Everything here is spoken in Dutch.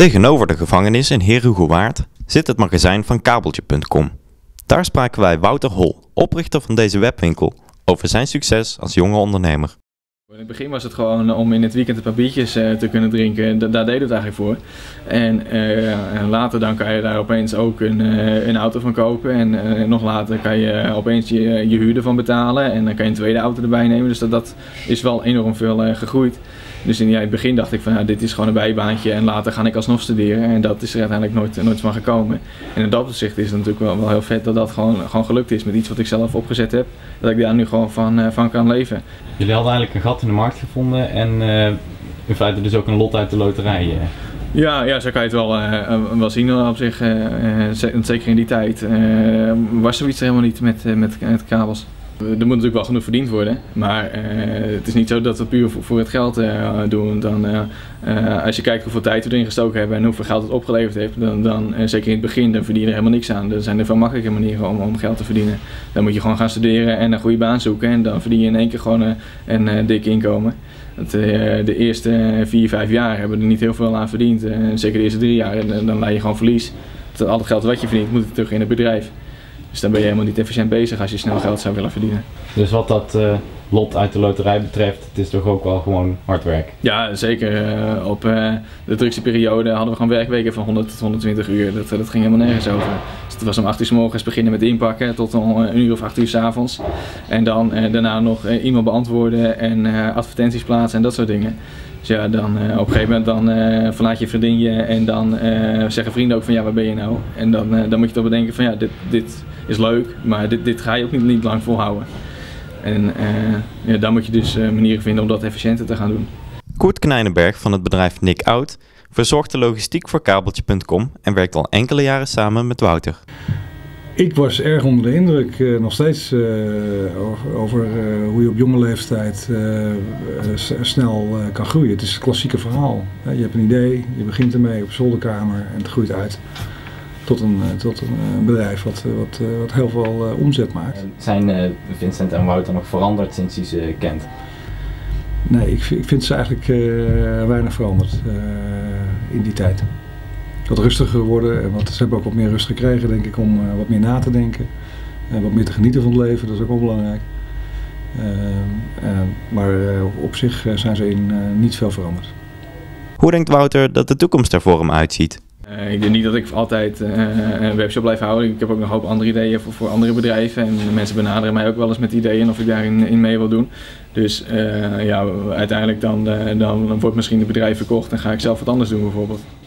Tegenover de gevangenis in Heerhugowaard zit het magazijn van Kabeltje.com. Daar spraken wij Wouter Hol, oprichter van deze webwinkel, over zijn succes als jonge ondernemer. In het begin was het gewoon om in het weekend een paar biertjes te kunnen drinken, daar deden we het eigenlijk voor. En later dan kan je daar opeens ook een auto van kopen en nog later kan je opeens je huur ervan betalen en dan kan je een tweede auto erbij nemen. Dus dat is wel enorm veel gegroeid. Dus in het begin dacht ik van dit is gewoon een bijbaantje en later ga ik alsnog studeren en dat is er uiteindelijk nooit van gekomen. En in dat opzicht is het natuurlijk wel heel vet dat dat gewoon gelukt is met iets wat ik zelf opgezet heb, dat ik daar nu gewoon van kan leven. Jullie hadden eigenlijk een gat in de markt gevonden en in feite dus ook een lot uit de loterij. Ja, zo kan je het wel zien op zich. Zeker in die tijd was zoiets er helemaal niet met kabels. Er moet natuurlijk wel genoeg verdiend worden, maar het is niet zo dat we puur voor het geld doen. Als je kijkt hoeveel tijd we erin gestoken hebben en hoeveel geld het opgeleverd heeft, dan zeker in het begin, dan verdien je er helemaal niks aan. Er zijn er veel makkelijke manieren om geld te verdienen. Dan moet je gewoon gaan studeren en een goede baan zoeken en dan verdien je in één keer gewoon een dik inkomen. De eerste 4-5 jaar hebben we er niet heel veel aan verdiend. Zeker de eerste 3 jaar, dan leid je gewoon verlies. Al het geld wat je verdient moet terug in het bedrijf. Dus dan ben je helemaal niet efficiënt bezig als je snel geld zou willen verdienen. Dus wat dat lot uit de loterij betreft, het is toch ook wel gewoon hard werk? Ja, zeker. Op de drukste periode hadden we gewoon werkweken van 100 tot 120 uur. Dat ging helemaal nergens over. Dus het was om 8 uur 's morgens beginnen met inpakken tot een uur of 8 uur 's avonds. En dan daarna nog e-mail beantwoorden en advertenties plaatsen en dat soort dingen. Dus ja, dan op een gegeven moment verlaat je vriendin je en dan zeggen vrienden ook van ja, waar ben je nou? En dan moet je toch bedenken van ja, dit is leuk, maar dit ga je ook niet lang volhouden. En dan moet je dus manieren vinden om dat efficiënter te gaan doen. Koert Knijnenberg van het bedrijf Nick Out verzorgt de logistiek voor Kabeltje.com en werkt al enkele jaren samen met Wouter. Ik was erg onder de indruk, nog steeds, over hoe je op jonge leeftijd snel kan groeien. Het is het klassieke verhaal. Je hebt een idee, je begint ermee op zolderkamer en het groeit uit tot een bedrijf wat heel veel omzet maakt. Zijn Vincent en Wouter nog veranderd sinds je ze kent? Nee, ik vind ze eigenlijk weinig veranderd in die tijd. Wat rustiger geworden en ze hebben ook wat meer rust gekregen, denk ik, om wat meer na te denken. En wat meer te genieten van het leven, dat is ook wel belangrijk. Maar op zich zijn ze niet veel veranderd. Hoe denkt Wouter dat de toekomst er voor hem uitziet? Ik denk niet dat ik altijd een webshop blijf houden. Ik heb ook nog een hoop andere ideeën voor andere bedrijven. En mensen benaderen mij ook wel eens met ideeën of ik daarin mee wil doen. Dus uiteindelijk dan wordt misschien het bedrijf verkocht en ga ik zelf wat anders doen bijvoorbeeld.